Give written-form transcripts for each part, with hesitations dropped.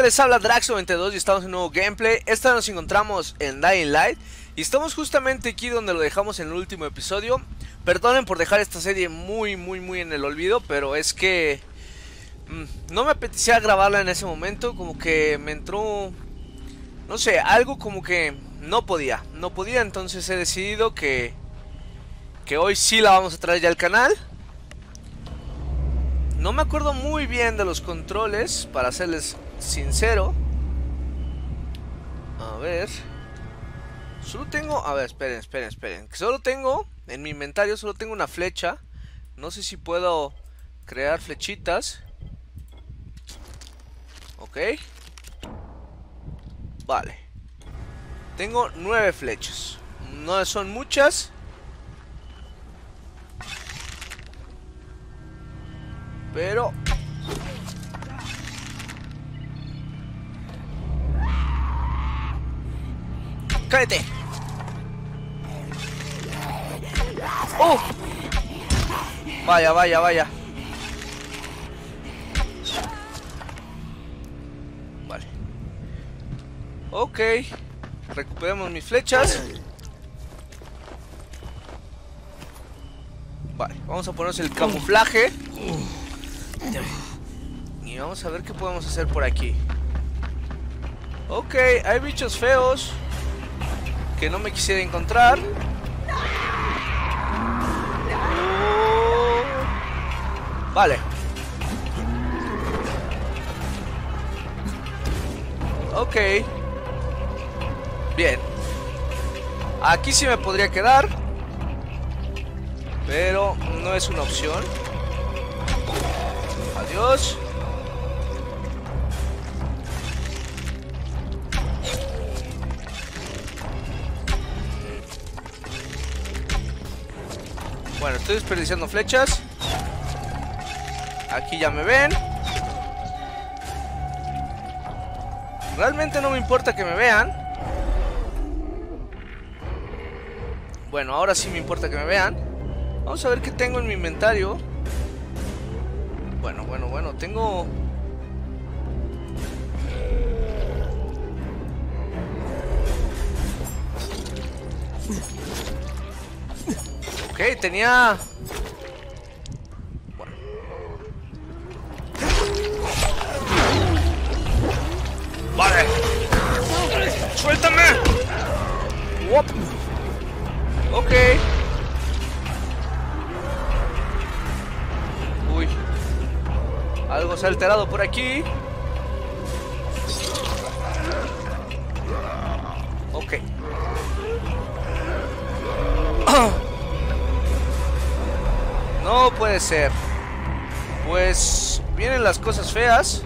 les habla Drax92 y estamos en un nuevo gameplay. Esta vez nos encontramos en Dying Light y estamos justamente aquí donde lo dejamos en el último episodio. Perdonen por dejar esta serie muy en el olvido, pero es que no me apetecía grabarla en ese momento. Como que me entró, no sé, algo como que no podía, entonces he decidido que hoy sí la vamos a traer ya al canal. No me acuerdo muy bien de los controles, para serles sincero. A ver. Solo tengo... A ver, esperen. Que solo tengo... En mi inventario solo tengo una flecha. No sé si puedo crear flechitas. Ok. Vale. Tengo 9 flechas. No son muchas. Pero... ¡cállate! ¡Oh! Vaya. Vale. Ok. Recuperemos mis flechas. Vale, vamos a ponernos el camuflaje. Y vamos a ver qué podemos hacer por aquí. Ok, hay bichos feos que no me quisiera encontrar. Vale. Ok. Bien. Aquí sí me podría quedar, pero no es una opción. Adiós. Bueno, estoy desperdiciando flechas. Aquí ya me ven. Realmente no me importa que me vean. Bueno, ahora sí me importa que me vean. Vamos a ver qué tengo en mi inventario. Bueno, tengo... Ok, tenía... Bueno. Vale. ¡Suéltame! Wop. Ok. Uy. Algo se ha alterado por aquí. Ok. No puede ser. Pues vienen las cosas feas.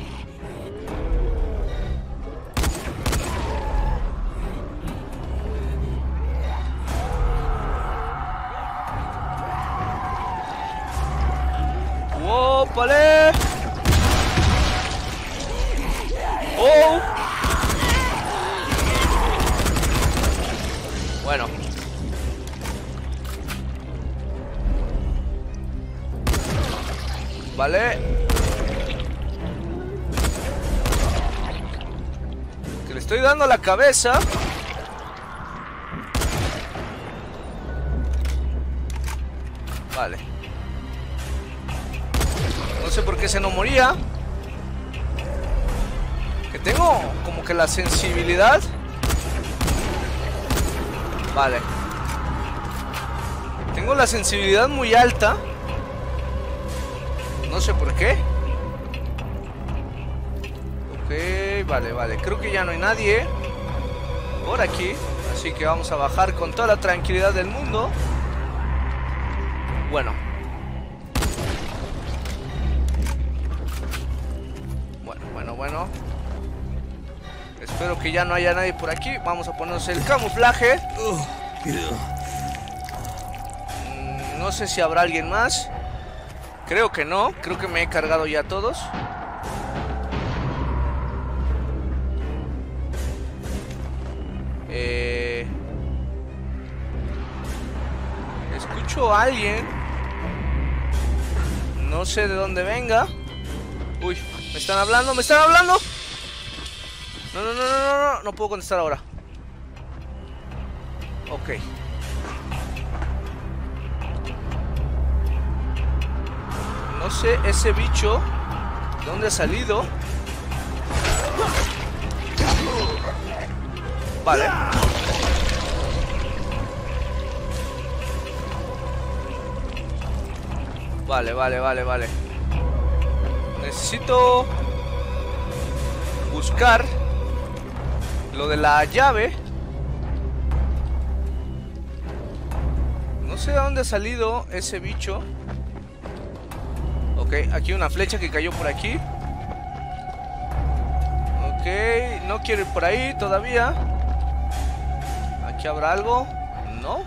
¡Vale! ¡Oh! Bueno. Vale. Que le estoy dando a la cabeza. Vale. No sé por qué se no moría. Que tengo como que la sensibilidad. Vale. Tengo la sensibilidad muy alta. No sé por qué. Ok, vale. Creo que ya no hay nadie por aquí. Así que vamos a bajar con toda la tranquilidad del mundo. Bueno. Bueno. Espero que ya no haya nadie por aquí. Vamos a ponernos el camuflaje. No sé si habrá alguien más. Creo que no. Creo que me he cargado ya a todos. Escucho a alguien. No sé de dónde venga. Uy, me están hablando. No, no, no, no, no, no, no puedo contestar ahora. Ok. No sé ese bicho de dónde ha salido. Vale. Vale, vale, vale, vale. Necesito buscar lo de la llave. No sé de dónde ha salido ese bicho. Ok, aquí una flecha que cayó por aquí. Ok, no quiero ir por ahí todavía. ¿Aquí habrá algo? No.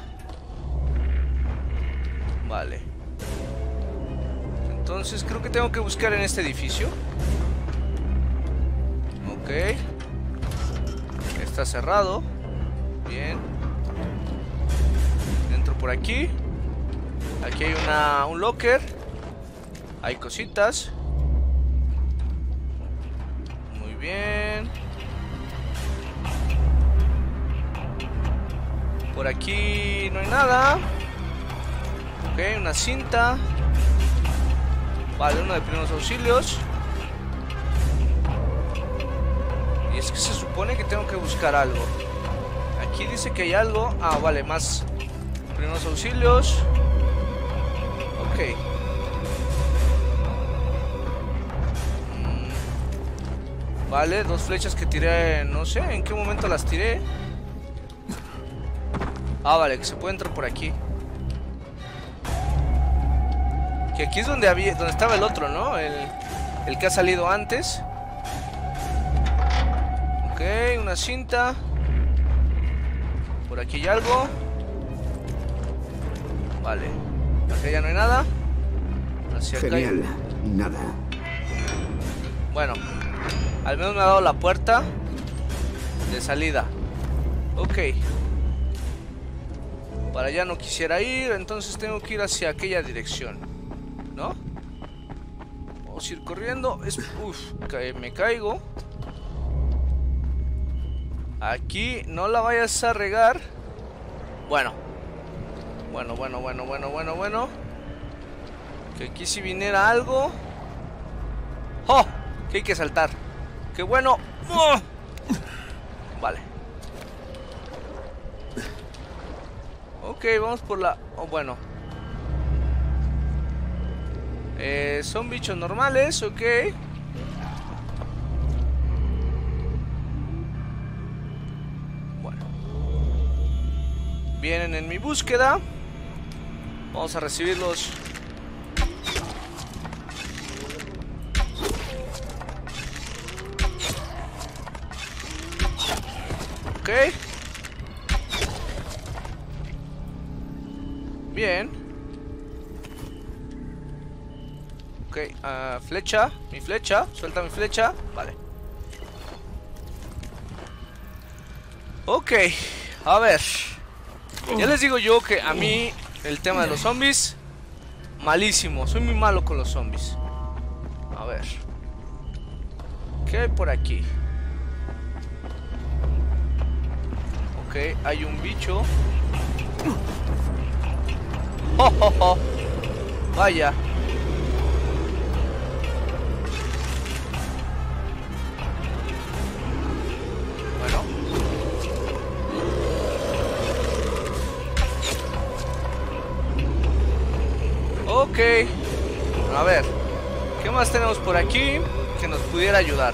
Vale. Entonces creo que tengo que buscar en este edificio. Ok. Está cerrado. Bien. Entro por aquí. Aquí hay un locker. Hay cositas. Muy bien. Por aquí no hay nada. Ok, una cinta. Vale, uno de primeros auxilios. Y es que se supone que tengo que buscar algo. Aquí dice que hay algo. Ah, vale, más primeros auxilios. Ok. Vale, dos flechas que tiré. No sé en qué momento las tiré. Ah, vale, que se puede entrar por aquí. Que aquí es donde estaba el otro, ¿no? El que ha salido antes. Ok, una cinta. Por aquí hay algo. Vale. Acá ya no hay nada. Hacia acá Genial, nada. Bueno, al menos me ha dado la puerta de salida. Ok. Para allá no quisiera ir, entonces tengo que ir hacia aquella dirección, ¿no? Vamos a ir corriendo. Uf, me caigo. Aquí no la vayas a regar. Bueno. Bueno. Que aquí si viniera algo. ¡Oh! Que hay que saltar. ¡Qué bueno! ¡Oh! Vale. Ok, vamos por la... Oh, bueno. Son bichos normales, ok. Bueno. Vienen en mi búsqueda. Vamos a recibirlos. Ok. Bien. Ok, flecha. Mi flecha. Suelta mi flecha. Vale. Ok. A ver. Ya les digo yo que a mí el tema de los zombies, malísimo. Soy muy malo con los zombies. A ver. ¿Qué hay por aquí? Ok, hay un bicho. ¡Oh, oh, oh! Vaya. Bueno. Ok. A ver. ¿Qué más tenemos por aquí que nos pudiera ayudar?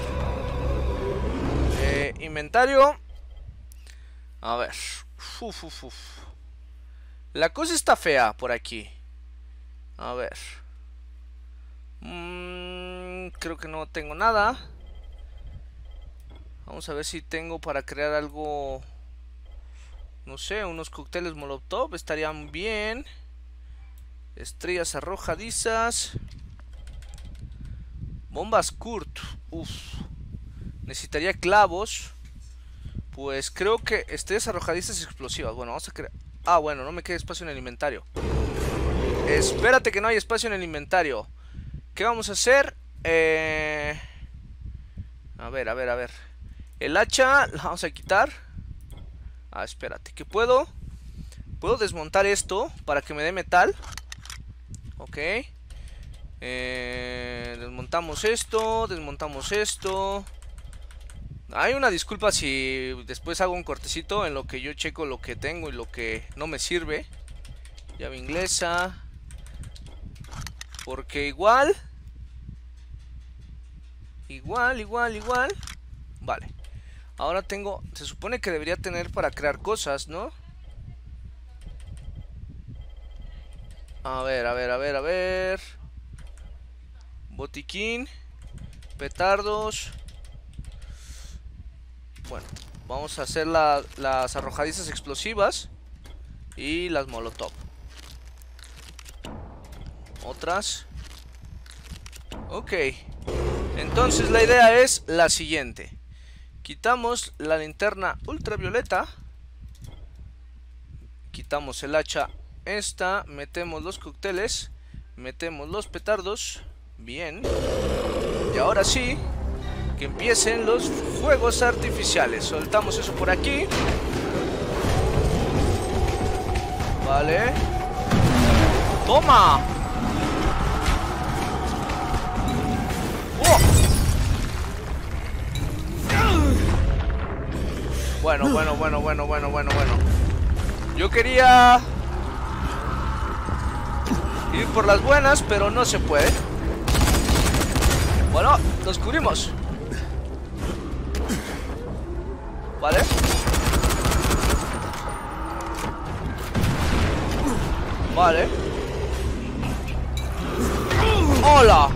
Inventario. A ver. La cosa está fea por aquí. A ver. Creo que no tengo nada. Vamos a ver si tengo para crear algo. No sé, unos cócteles Molotov estarían bien. Estrellas arrojadizas. Bombas Kurt. Uf. Necesitaría clavos. Pues creo que estrellas arrojadizas explosivas. Bueno, vamos a crear... Ah, bueno, no me queda espacio en el inventario. Espérate que no hay espacio en el inventario. ¿Qué vamos a hacer? A ver. El hacha la vamos a quitar. Ah, espérate, que puedo desmontar esto para que me dé metal. Ok. Desmontamos esto. Hay una disculpa si después hago un cortecito en lo que yo checo lo que tengo y lo que no me sirve. Llave inglesa. Porque igual. Vale. Ahora tengo... Se supone que debería tener para crear cosas, ¿no? A ver. Botiquín. Petardos. Bueno, vamos a hacer las arrojadizas explosivas. Y las molotov. Otras. Ok. Entonces la idea es la siguiente. Quitamos la linterna ultravioleta. Quitamos el hacha esta. Metemos los cócteles. Metemos los petardos. Bien. Y ahora sí, que empiecen los fuegos artificiales. Soltamos eso por aquí. Vale. ¡Toma! ¡Oh! Bueno. Yo quería ir por las buenas, pero no se puede. Bueno, nos cubrimos. Vale. Vale. ¡Hola!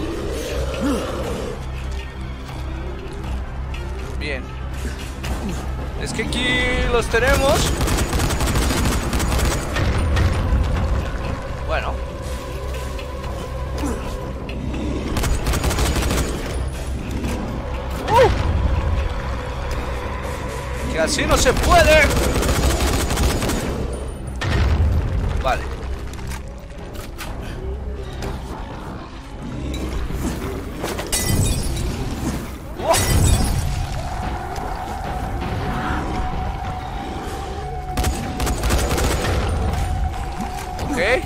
Bien. Es que aquí los tenemos. Bueno. Que así no se puede. Vale. Ok.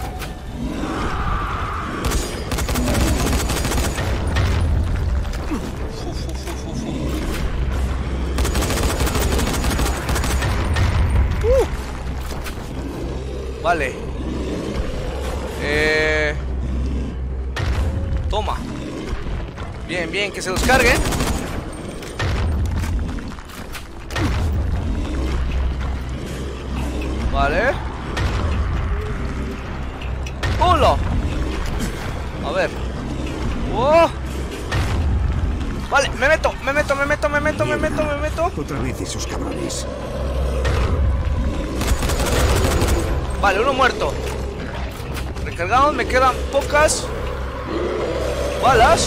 Vale. Toma. Bien, que se los carguen. Vale. ¡Hola! A ver. ¡Oh! Vale, me meto. Otra vez esos cabrones. Vale, uno muerto. Recargamos, me quedan pocas balas.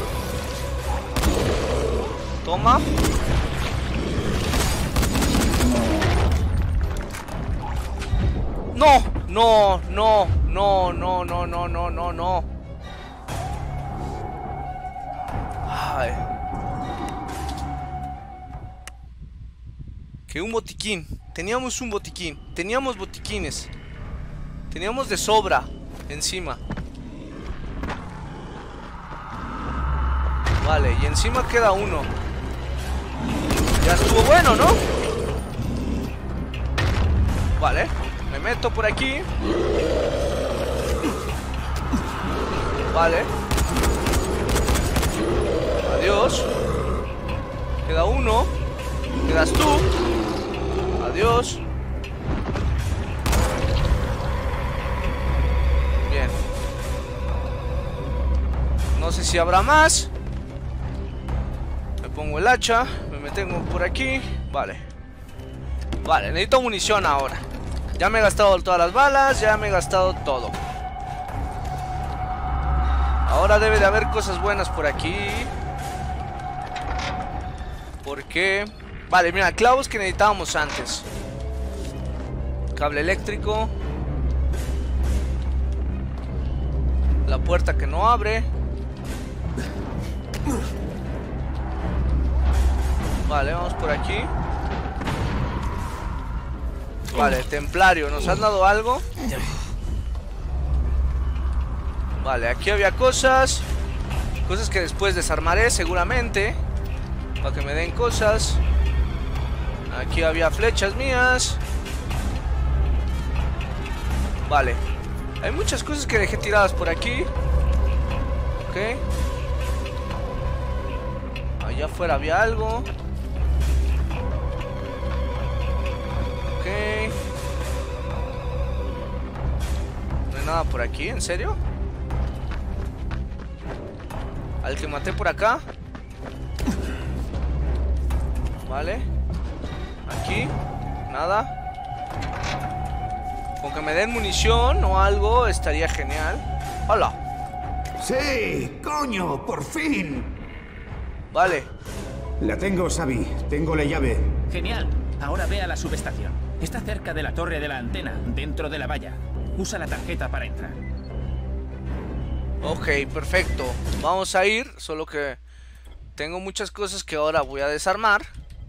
Toma. No. Ay. Que un botiquín. Teníamos un botiquín. Teníamos botiquines. Teníamos de sobra encima. Vale, y encima queda uno. Ya estuvo bueno, ¿no? Vale, me meto por aquí. Vale. Adiós. Queda uno. Quedas tú. Adiós. Bien. No sé si habrá más. Me pongo el hacha. Me meto por aquí. Vale. Vale, necesito munición ahora. Ya me he gastado todas las balas. Ya me he gastado todo. Ahora debe de haber cosas buenas por aquí. ¿Por qué? Vale, mira, clavos que necesitábamos antes. Cable eléctrico. La puerta que no abre. Vale, vamos por aquí. Vale, templario, ¿nos han dado algo? Vale, aquí había cosas. Cosas que después desarmaré seguramente, para que me den cosas. Aquí había flechas mías. Vale. Hay muchas cosas que dejé tiradas por aquí. Ok. Allá afuera había algo. Ok. No hay nada por aquí, ¿en serio? Al que maté por acá. Vale. Aquí. Nada. Con que me den munición o algo estaría genial. ¡Hola! ¡Sí! ¡Coño! ¡Por fin! Vale. La tengo, Xavi. Tengo la llave. Genial. Ahora ve a la subestación. Está cerca de la torre de la antena, dentro de la valla. Usa la tarjeta para entrar. Ok, perfecto. Vamos a ir, solo que tengo muchas cosas que ahora voy a desarmar.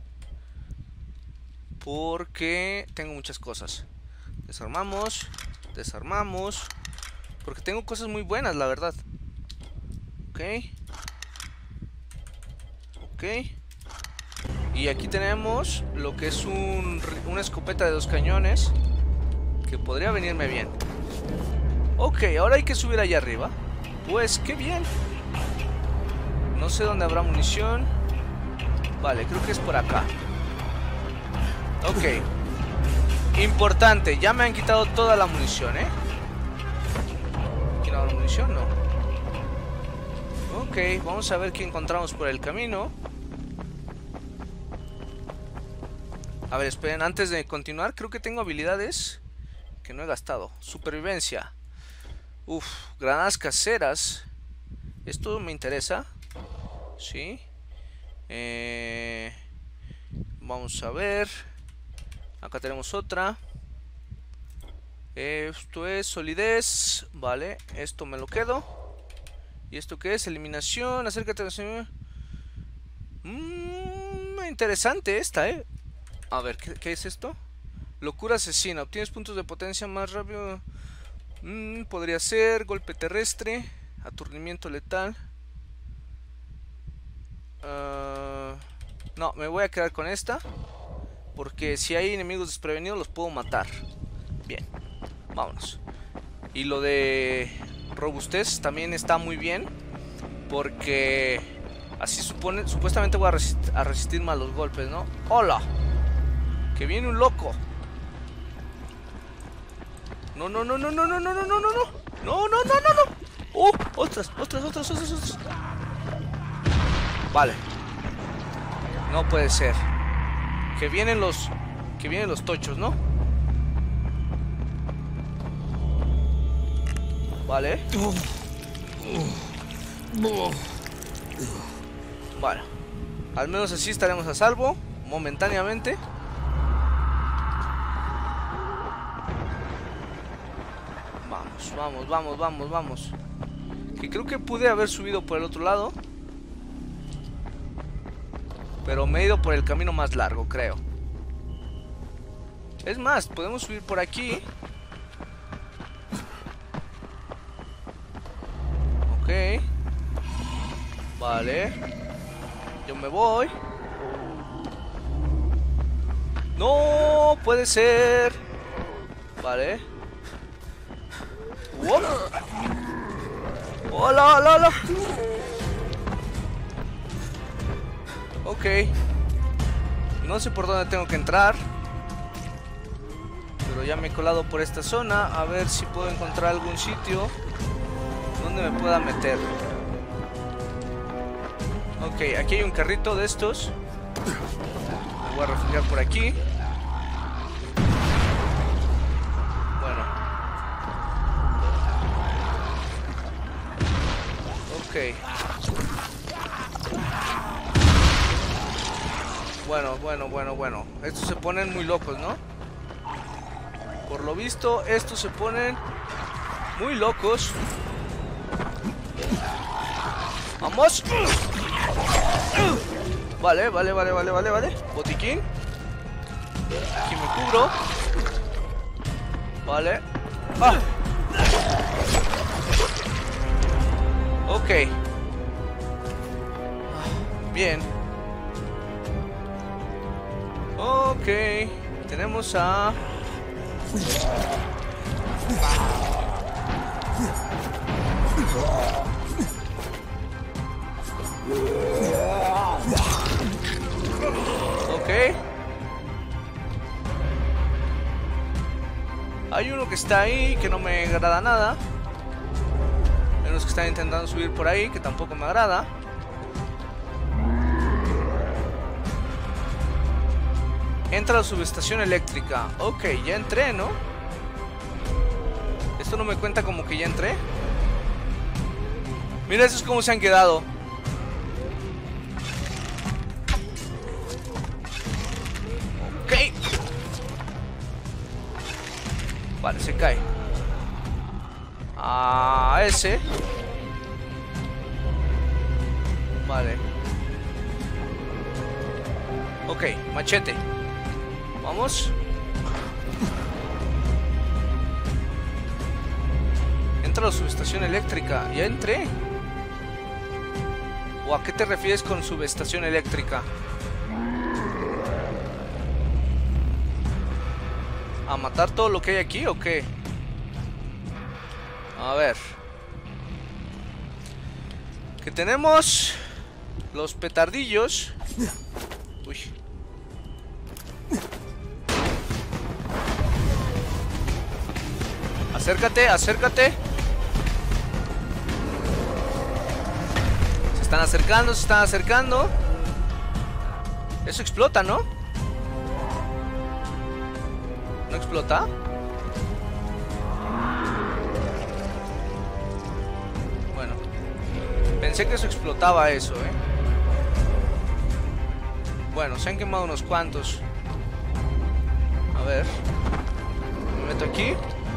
Porque tengo muchas cosas. Desarmamos. Desarmamos. Porque tengo cosas muy buenas, la verdad. Ok. Ok. Y aquí tenemos lo que es una escopeta de 2 cañones, que podría venirme bien. Ok, ahora hay que subir allá arriba. Pues qué bien. No sé dónde habrá munición. Vale, creo que es por acá. Ok. Importante, ya me han quitado toda la munición, ¿eh? ¿Quitado la munición? No. Ok, vamos a ver qué encontramos por el camino. A ver, esperen, antes de continuar, creo que tengo habilidades que no he gastado. Supervivencia. Uf, granadas caseras. Esto me interesa. Sí. Vamos a ver. Acá tenemos otra. Esto es solidez. Vale, esto me lo quedo. ¿Y esto qué es? Eliminación. Acércate. Interesante esta, A ver, ¿qué es esto? Locura asesina. Obtienes puntos de potencia más rápido. Podría ser golpe terrestre. Aturdimiento letal. No, me voy a quedar con esta. Porque si hay enemigos desprevenidos los puedo matar. Bien, vámonos. Y lo de robustez también está muy bien. Porque así supuestamente voy a resistir más los golpes, ¿no? ¡Hola! Que viene un loco. No, no, no, no, no, no, no, no, no, no, no. No, no, no, no, no. Ostras. Vale. No puede ser. Que vienen los tochos, ¿no? Vale. Bueno. Al menos así estaremos a salvo. Momentáneamente. Vamos. Que creo que pude haber subido por el otro lado. Pero me he ido por el camino más largo, creo. Es más, podemos subir por aquí. Ok. Vale. Yo me voy. No puede ser. Vale. Hola. Ok. No sé por dónde tengo que entrar. Pero ya me he colado por esta zona. A ver si puedo encontrar algún sitio donde me pueda meter. Ok, aquí hay un carrito de estos. Me voy a refugiar por aquí. Bueno. Ok. Bueno. Estos se ponen muy locos, ¿no? Por lo visto, estos se ponen muy locos. ¡Vamos! Vale. Botiquín. Aquí me cubro. Vale. ¡Ah! Ok. Bien. Ok. Tenemos a... Ok. Hay uno que está ahí que no me agrada nada. Hay unos que están intentando subir por ahí que tampoco me agrada. Entra a la subestación eléctrica. Ok, ya entré, ¿no? Esto no me cuenta como que ya entré. Mira, eso es como se han quedado. Ok. Vale, se cae. Ah, ese. Vale. Ok, machete. Vamos. Entra a la subestación eléctrica. Ya entré. ¿O a qué te refieres con subestación eléctrica? ¿A matar todo lo que hay aquí o qué? A ver. Que tenemos los petardillos. Uy. Acércate, acércate. Se están acercando, se están acercando. Eso explota, ¿no? ¿No explota? Bueno. Pensé que eso explotaba eso, ¿eh? Bueno, se han quemado unos cuantos. A ver. Me meto aquí.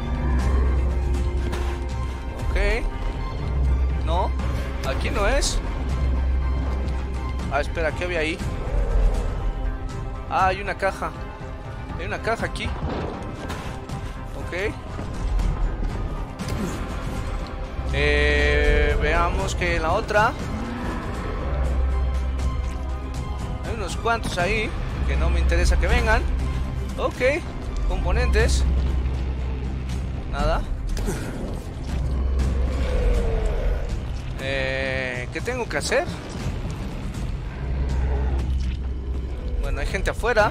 Ok. No. Aquí no es. Ah, espera, ¿qué había ahí? Ah, hay una caja. Hay una caja aquí. Ok. Veamos que en la otra hay unos cuantos ahí que no me interesa que vengan. Ok. Componentes. Nada. ¿Qué tengo que hacer? Bueno, hay gente afuera.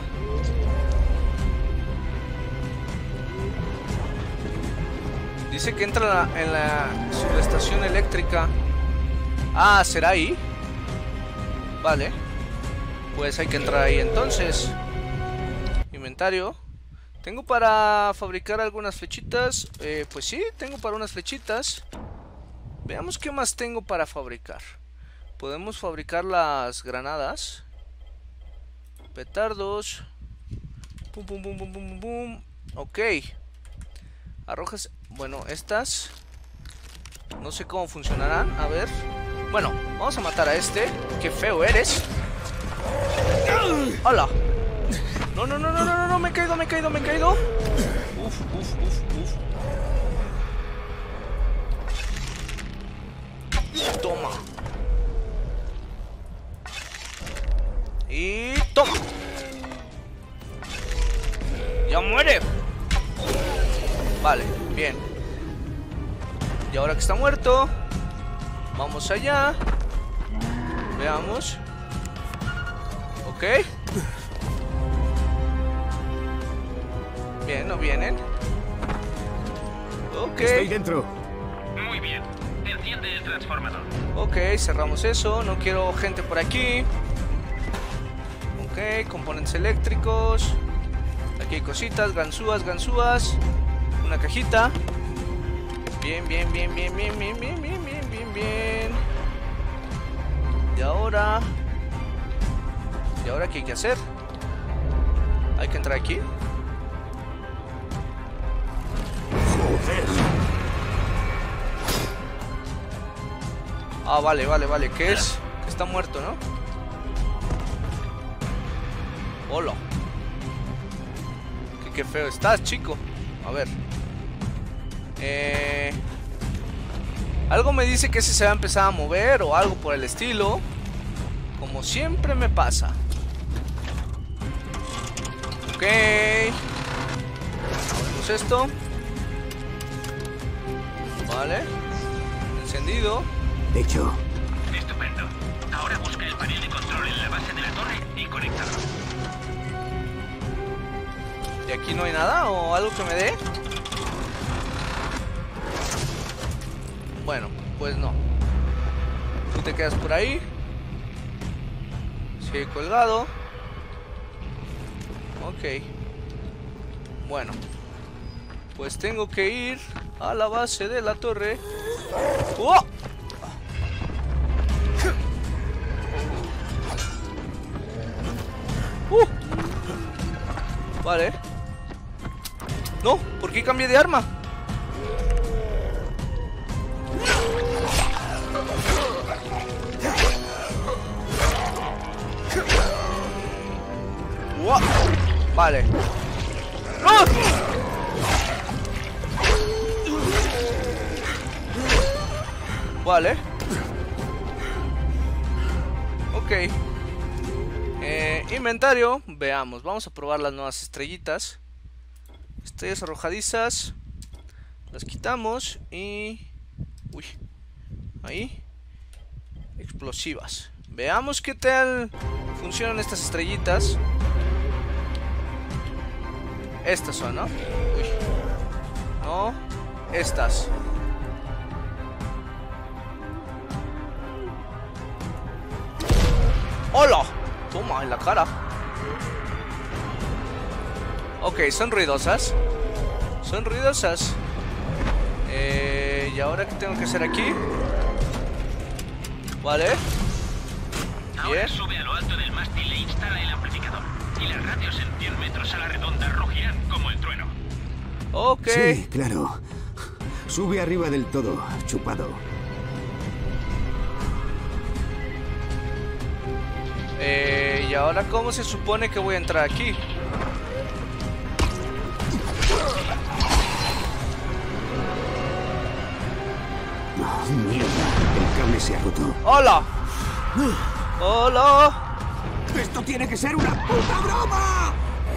Dice que entra en la subestación eléctrica. Ah, ¿será ahí? Vale. Pues hay que entrar ahí entonces. Inventario. ¿Tengo para fabricar algunas flechitas? Pues sí, tengo para unas flechitas. Veamos qué más tengo para fabricar. Podemos fabricar las granadas. Petardos. Pum, pum, pum, pum, pum, pum. Ok. Arrojas. Bueno, estas no sé cómo funcionarán. A ver. Bueno, vamos a matar a este. Qué feo eres. ¡Hola! No, no, no, no, no, no, me he caído, me he caído, me he caído. Uf, uf, uf, uf. Toma. Y toma. Ya muere. Vale, bien. Y ahora que está muerto, vamos allá. Veamos. Ok. Bien, no vienen. Ok. Estoy dentro. Muy bien. Enciende el transformador. Ok, cerramos eso. No quiero gente por aquí. Ok, componentes eléctricos. Aquí hay cositas, ganzúas, ganzúas. Una cajita. Bien, bien, bien, bien, bien, bien, bien, bien, bien, bien, bien. Y ahora... ¿Y ahora qué hay que hacer? Hay que entrar aquí. Ah, vale, vale, vale. ¿Qué es? Que está muerto, ¿no? Hola. Qué feo estás, chico. A ver. Algo me dice que ese se va a empezar a mover o algo por el estilo. Como siempre me pasa. Ok. Abrimos esto. Vale. Encendido. Hecho. Estupendo. Ahora busca el panel de control en la base de la torre y conéctalo. ¿Y aquí no hay nada o algo que me dé? Bueno, pues no. Tú te quedas por ahí. Sigue colgado. Ok. Bueno. Pues tengo que ir a la base de la torre. ¡Oh! Vale. No, ¿por qué cambié de arma? ¡Wow! Vale. ¡Ah! Vale. Ok. Inventario. Veamos. Vamos a probar las nuevas estrellitas. Estrellas arrojadizas. Las quitamos y... Uy. Ahí. Explosivas. Veamos qué tal funcionan estas estrellitas. Estas son, ¿no? Uy. No. Estas. ¡Hola! Toma en la cara. Ok, son ruidosas. Son ruidosas. ¿Y ahora qué tengo que hacer aquí? Vale. Ahora sube a lo alto del mástil e instala el amplificador. Y las radios en 100 metros a la redonda rugirán como el trueno. Ok. Sí, claro. Sube arriba del todo, chupado. ¿Y ahora cómo se supone que voy a entrar aquí? Oh, mierda, el cable se ha roto. ¡Hola! ¡Hola! ¡Esto tiene que ser una puta broma!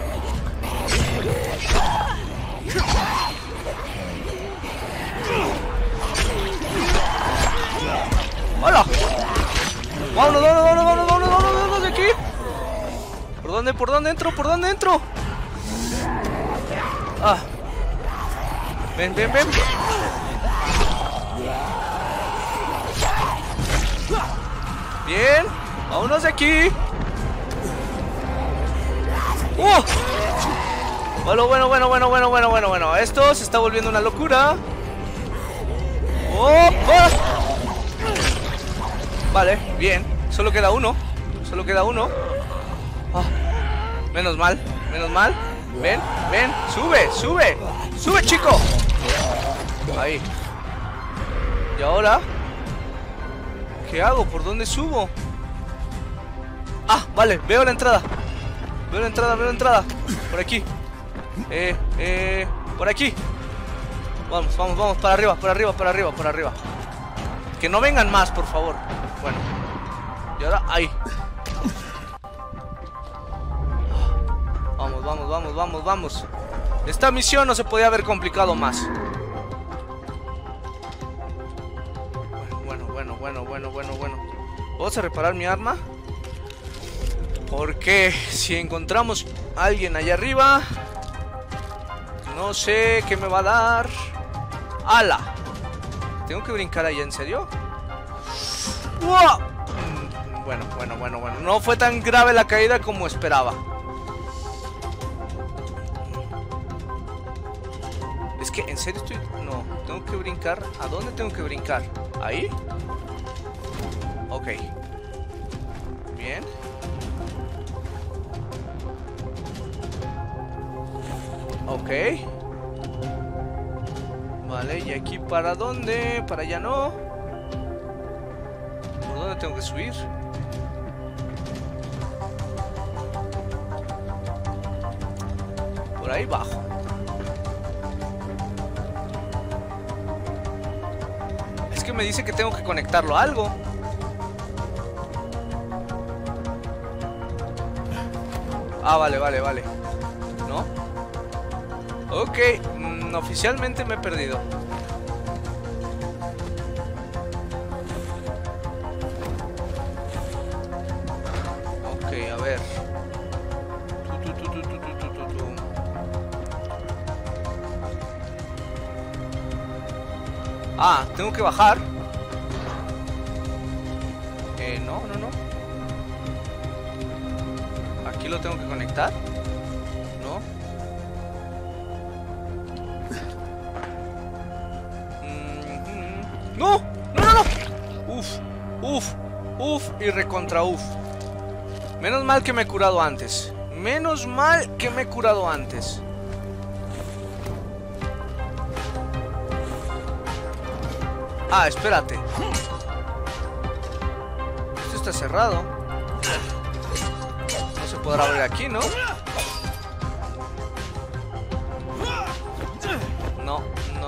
¡Hola! ¡Vámonos, vámonos, vámonos, vámonos, vámonos, vámonos de aquí! ¿Por dónde entro? ¿Por dónde entro? Ah. Ven, ven, ven. Bien. Vámonos de aquí. Bueno. Esto se está volviendo una locura. Vale, bien. Solo queda uno. Menos mal. Ven. Sube, chico. Ahí. ¿Y ahora? ¿Qué hago? ¿Por dónde subo? Ah, vale, veo la entrada. Por aquí. Por aquí. Vamos, para arriba. Que no vengan más, por favor. Bueno. Y ahora, ahí. Vamos. Esta misión no se podía haber complicado más. Bueno. ¿Vamos a reparar mi arma? Porque si encontramos a alguien allá arriba, no sé qué me va a dar. ¡Hala! ¿Tengo que brincar allá, en serio? ¡Wow! Bueno. No fue tan grave la caída como esperaba. Es que en serio estoy... No, tengo que brincar. ¿A dónde tengo que brincar? ¿Ahí? Ok. Bien. Ok. Vale, ¿y aquí para dónde? Para allá no. ¿Por dónde tengo que subir? por ahí bajo. Es que me dice que tengo que conectarlo a algo. Ah, vale. ¿No? Ok, oficialmente me he perdido. Ok, a ver. Ah, tengo que bajar. No. Aquí lo tengo que conectar. No. ¡No! Uf y recontra uf. Menos mal que me he curado antes. Ah, espérate. Esto está cerrado. No se podrá abrir aquí, ¿no? No.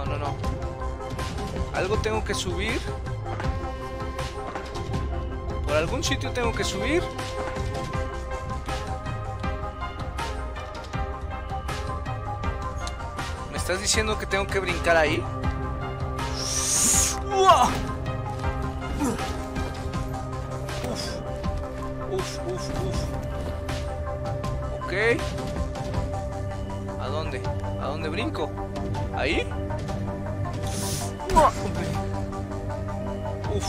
Algo tengo que subir. Por algún sitio tengo que subir. ¿Me estás diciendo que tengo que brincar ahí? ¡Uah! Uf. Ok. ¿A dónde? ¿A dónde brinco? ¿Ahí? ¡Uah! Uf.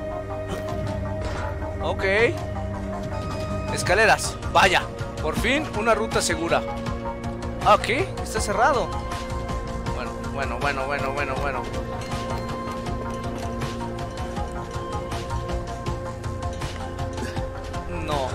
Ok. Escaleras. Vaya. Por fin una ruta segura. Ah, ok. Está cerrado. Bueno. No.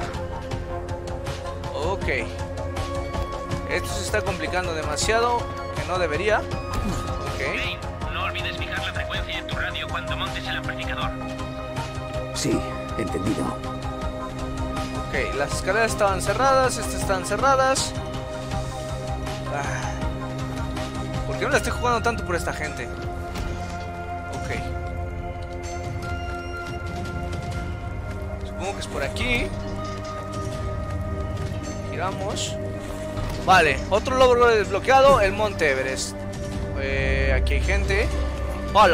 Ok. Esto se está complicando demasiado. Que no debería. Ok. Hey, no olvides fijar la frecuencia en tu radio cuando montes el amplificador. Sí, entendido. Ok, las escaleras estaban cerradas. Estas están cerradas. ¿Por qué no la estoy jugando tanto por esta gente? Ok. Supongo que es por aquí. Giramos. Vale, otro logro desbloqueado, el Monte Everest. Aquí hay gente. ¡Hola!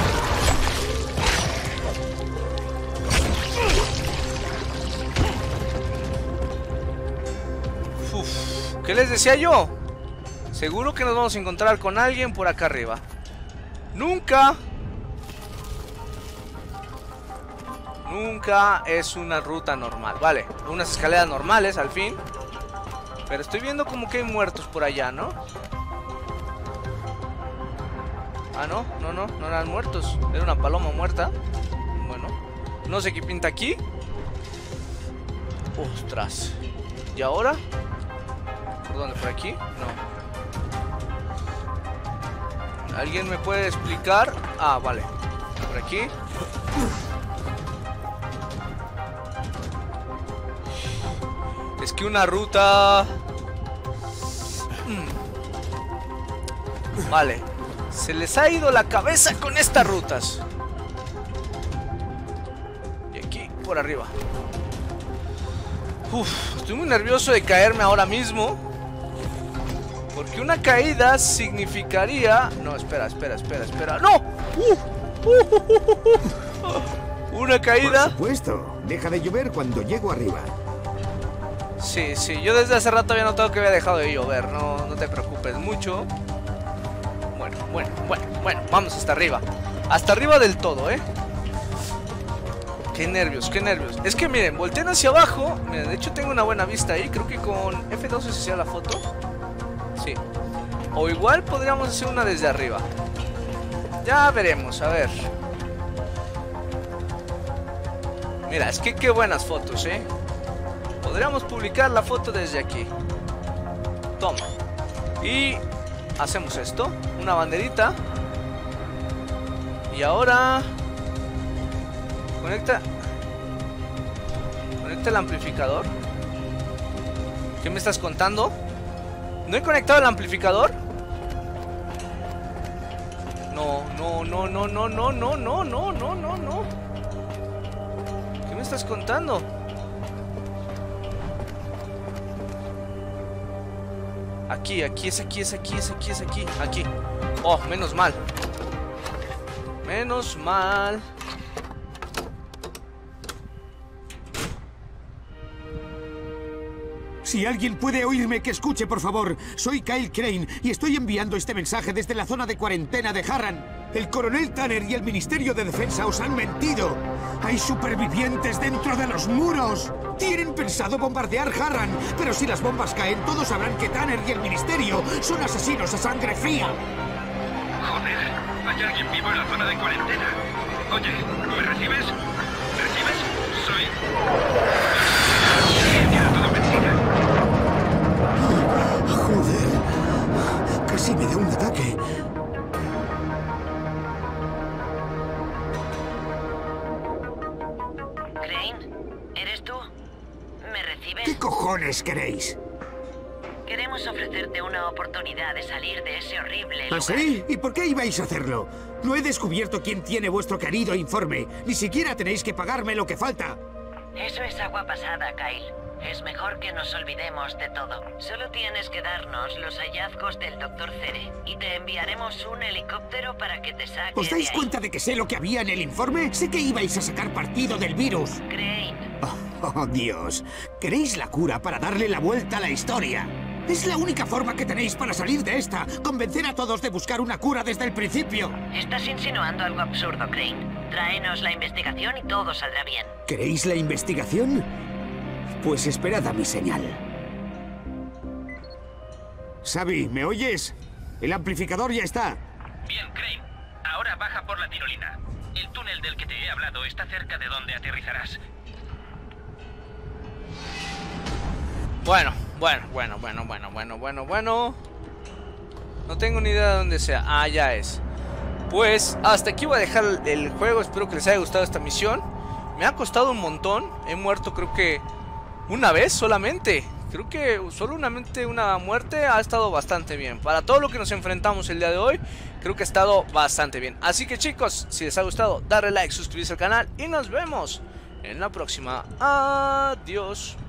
Uf, ¿qué les decía yo? Seguro que nos vamos a encontrar con alguien por acá arriba. Nunca es una ruta normal. Vale, unas escaleras normales al fin. Pero estoy viendo como que hay muertos por allá, ¿no? Ah, no eran muertos. Era una paloma muerta. Bueno, no sé qué pinta aquí. Ostras. ¿Y ahora? ¿Por dónde? ¿Por aquí? No. ¿Alguien me puede explicar? Ah, vale. Por aquí. Es que una ruta... Vale. Se les ha ido la cabeza con estas rutas. Y aquí, por arriba. Estoy muy nervioso de caerme ahora mismo. Porque una caída significaría... No, espera. ¡No! Una caída... Por supuesto. Deja de llover cuando llego arriba. Sí, yo desde hace rato había notado que había dejado de llover. No te preocupes mucho. Bueno, vamos hasta arriba. Hasta arriba del todo, ¿eh? Qué nervios. Es que miren, volteen hacia abajo. Miren, de hecho tengo una buena vista ahí. Creo que con F12 se hacía la foto. Sí. O igual podríamos hacer una desde arriba. Ya veremos, a ver. Mira, es que qué buenas fotos, ¿eh? Podríamos publicar la foto desde aquí. Toma. Y hacemos esto. Una banderita. Y ahora... Conecta el amplificador. ¿Qué me estás contando? ¿No he conectado el amplificador? No. ¿Qué me estás contando? Aquí. Aquí. Oh, menos mal. Si alguien puede oírme, que escuche, por favor. Soy Kyle Crane y estoy enviando este mensaje desde la zona de cuarentena de Harran. El coronel Tanner y el Ministerio de Defensa os han mentido. Hay supervivientes dentro de los muros. Tienen pensado bombardear Harran, pero si las bombas caen, todos sabrán que Tanner y el Ministerio son asesinos a sangre fría. Joder, hay alguien vivo en la zona de cuarentena. Oye, ¿me recibes? ¿Recibes? Soy... Era todo mentira. Joder, casi me da un ataque. Crane, ¿eres tú? ¿Me recibes? ¿Qué cojones queréis? Queremos ofrecerte una oportunidad de salir de ese horrible lugar. ¿Ah, sí? ¿Y por qué ibais a hacerlo? No he descubierto quién tiene vuestro querido informe. Ni siquiera tenéis que pagarme lo que falta. Eso es agua pasada, Kyle. Es mejor que nos olvidemos de todo. Solo tienes que darnos los hallazgos del Dr. Cere y te enviaremos un helicóptero para que te saque ¿Os dais de ahí. cuenta de que sé lo que había en el informe? Sé que ibais a sacar partido del virus. Crane, Oh, Dios. ¿Queréis la cura para darle la vuelta a la historia? Es la única forma que tenéis para salir de esta. Convencer a todos de buscar una cura desde el principio. estás insinuando algo absurdo, Crane. Tráenos la investigación y todo saldrá bien. ¿Queréis la investigación? Pues esperad a mi señal. Xavi, ¿me oyes? El amplificador ya está. Bien, Crane. Ahora baja por la tirolina. El túnel del que te he hablado está cerca de donde aterrizarás. Bueno. No tengo ni idea de dónde sea. Ah, ya es. Pues hasta aquí voy a dejar el juego. Espero que les haya gustado esta misión. Me ha costado un montón. He muerto creo que una vez solamente. Creo que solamente una muerte ha estado bastante bien. Para todo lo que nos enfrentamos el día de hoy, creo que ha estado bastante bien. Así que chicos, si les ha gustado, darle like, suscribirse al canal y nos vemos en la próxima. Adiós.